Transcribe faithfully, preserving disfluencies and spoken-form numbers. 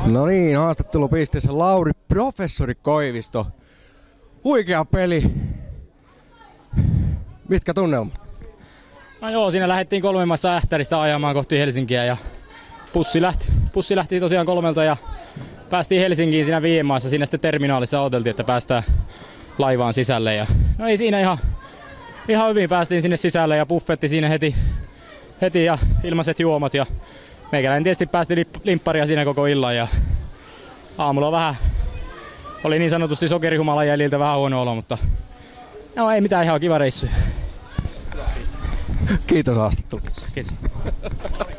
No niin, haastattelupisteessä Lauri Professori Koivisto. Huikea peli. Mitkä tunnelmat? No joo, siinä lähdettiin kolmen maissa Ähtäristä ajamaan kohti Helsinkiä ja pussi lähti, pussi lähti tosiaan kolmelta ja päästiin Helsinkiin siinä viiden maassa. Siinä sitten terminaalissa odoteltiin, että päästään laivaan sisälle. Ja no ei siinä ihan, ihan hyvin päästiin sinne sisälle ja buffetti siinä heti, heti ja ilmaiset juomat. Ja meikäläinen tietysti päästi limpparia siinä koko illan ja aamulla vähän oli niin sanotusti sokerihumalan jäljiltä vähän huono olo, mutta no ei mitään, ihan kiva reissu. Kiitos haastattelussa. Kiitos.